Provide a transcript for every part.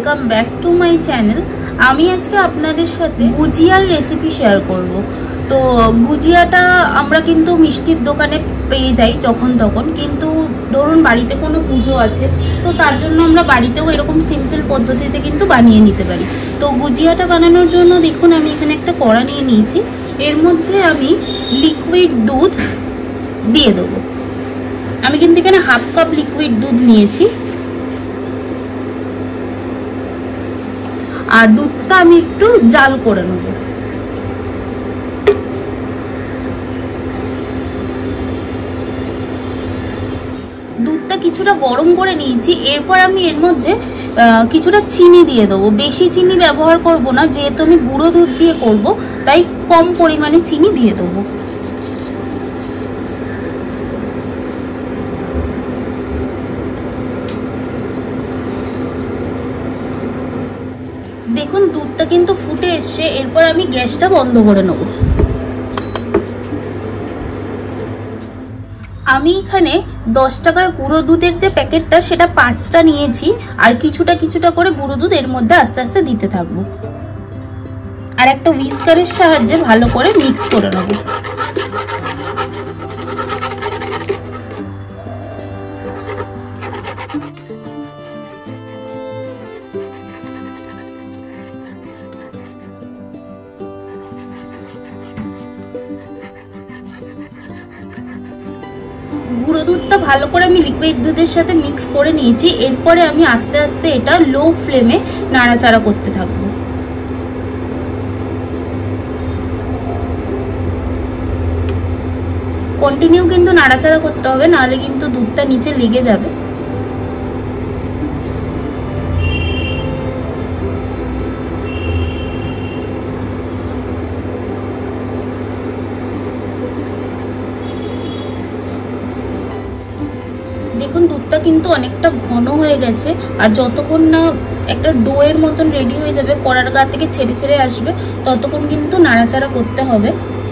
Welcome back to my channel. আমি আজকে আপনাদের সাথে গুজিয়ার রেসিপি শেয়ার করব। তো গুজিয়াটা আমরা কিন্তু মিষ্টির দোকানে পেয়ে যাই যখন তখন, কিন্তু ধরুন বাড়িতে কোনো পুজো আছে তো তার জন্য আমরা বাড়িতেও এরকম সিম্পল পদ্ধতিতে কিন্তু বানিয়ে নিতে পারি। তো গুজিয়াটা বানানোর জন্য দেখুন আমি এখানে একটা কড়া নিয়ে নিয়েছি, এর মধ্যে আমি লিকুইড দুধ দিয়ে দেবো। আমি কিন্তু এখানে হাফ কাপ লিকুইড দুধ নিয়েছি, আর দুধটা আমি একটু জাল করে নেব। দুধটা কিছুটা গরম করে নিয়েছি, এরপর আমি এর মধ্যে কিছুটা চিনি দিয়ে দেবো। বেশি চিনি ব্যবহার করব না, যেহেতু আমি গুঁড়ো দুধ দিয়ে করব, তাই কম পরিমাণে চিনি দিয়ে দেবো। দেখুন দুধটা কিন্তু ফুটে এসছে, এরপর আমি গ্যাসটা বন্ধ করে নেব। আমি এখানে 10 টাকার গুঁড়ো দুধের যে প্যাকেটটা সেটা 5টা নিয়েছি, আর কিছুটা কিছুটা করে গুঁড়ো দুধ এর মধ্যে আস্তে আস্তে দিতে থাকবো, আর একটা হুইস্কারের সাহায্যে ভালো করে মিক্স করে নেব। গুঁড়ো দুধটা ভালো করে আমি লিকুইড দুধের সাথে মিক্স করে নিয়েছি, এরপরে আমি আস্তে আস্তে এটা লো ফ্লেমে নাড়াচাড়া করতে থাকবো। কন্টিনিউ কিন্তু নাড়াচাড়া করতে হবে, নাহলে কিন্তু দুধটা নিচে লেগে যাবে। দেখুন দুধটা কিন্তু অনেকটা ঘন হয়ে গেছে, আর যতক্ষণ না একটা ডোয়ের মতন রেডি হয়ে যাবে, কড়ার গা থেকে ছেড়ে ছেড়ে আসবে, ততক্ষণ কিন্তু নাড়াচাড়া করতে হবে।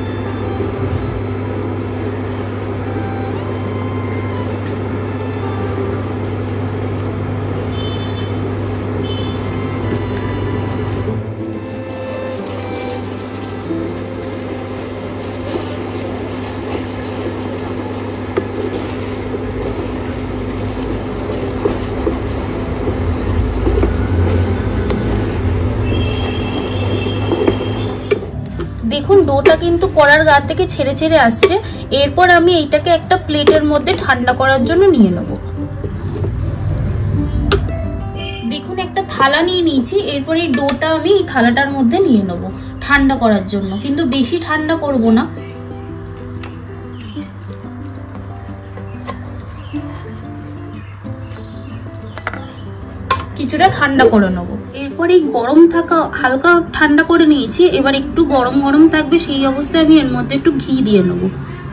দেখুন ডোটা কিন্তু কড়ার গা থেকে ছেড়ে ছেড়ে আসছে, এরপর আমি এইটাকে একটা প্লেটের মধ্যে ঠান্ডা করার জন্য নিয়ে নেব। দেখুন একটা থালা নিয়ে নিয়েছি, এরপর এই ডোটা আমি এই থালাটার মধ্যে নিয়ে নেব ঠান্ডা করার জন্য, কিন্তু বেশি ঠান্ডা করব না। কিছুটা ঠান্ডা করে নেব। এরপর এই গরম থাকা হালকা ঠান্ডা করে নিয়েছি, এবার একটু গরম গরম থাকবে সেই অবস্থায় আমি এর মধ্যে একটু ঘি দিয়ে নেব।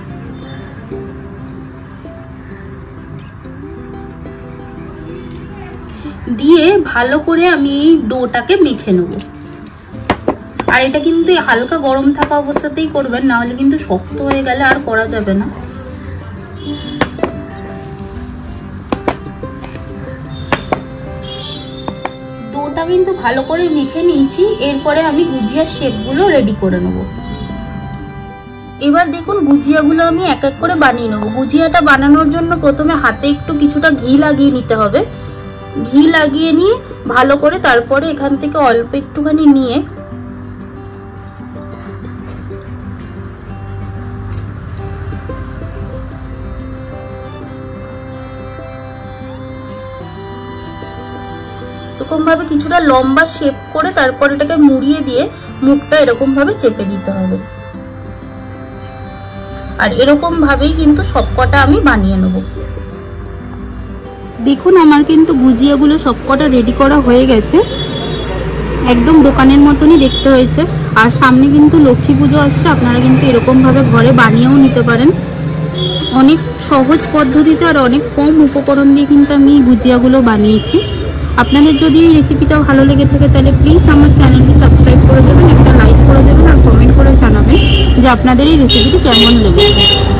দিয়ে ভালো করে আমি এই ডোটাকে মেখে নেব। আর এটা কিন্তু হালকা গরম থাকা অবস্থাতেই করবেন, না হলে কিন্তু শক্ত হয়ে গেলে আর করা যাবে না। ডোটা কিন্তু ভালো করে মেখে নিয়েছি, এরপরে আমি গুজিয়ার শেপগুলো রেডি করে নেব। এবার দেখুন গুজিয়াগুলো আমি এক এক করে বানিয়ে নেব। গুজিয়াটা বানানোর জন্য প্রথমে হাতে একটু কিছুটা ঘি লাগিয়ে নিতে হবে। ঘি লাগিয়ে নিয়ে ভালো করে তারপরে এখান থেকে অল্প একটুখানি নিয়ে এরকম ভাবে কিছুটা লম্বা শেপ করে তারপর এটাকে মুড়িয়ে দিয়ে মুখটা এরকম ভাবে চেপে দিতে হবে। আর এরকম ভাবেই কিন্তু সবকটা আমি বানিয়ে নেব। দেখুন আমার কিন্তু গুজিয়াগুলো সবকটা রেডি করা হয়ে গেছে, একদম দোকানের মতনই দেখতে হয়েছে। আর সামনে কিন্তু লক্ষ্মী পুজো আসছে, আপনারা কিন্তু এরকম ভাবে ঘরে বানিয়েও নিতে পারেন। অনেক সহজ পদ্ধতিতে আর অনেক কম উপকরণ দিয়ে কিন্তু আমি গুজিয়াগুলো বানিয়েছি। আপনাদের যদি এই রেসিপিটা ভালো লেগে থাকে তাহলে প্লিজ আমার চ্যানেলটি সাবস্ক্রাইব করে দেবেন, একটা লাইক করে দেবেন, আর কমেন্ট করে জানাবেন যে আপনাদের এই রেসিপিটি কেমন লেগেছে।